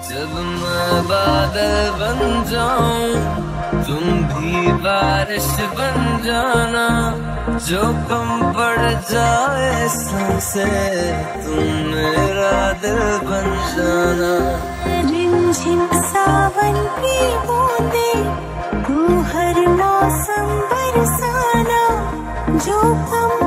जब मैं बादल बन जाऊं तुम भी बारिश बन जाना, जो कम पड़ जाए सांसे तुम मेरा दिल बन जाना। रिमझिम सावन की बूंदे तू हर मौसम बरसाना, जो कम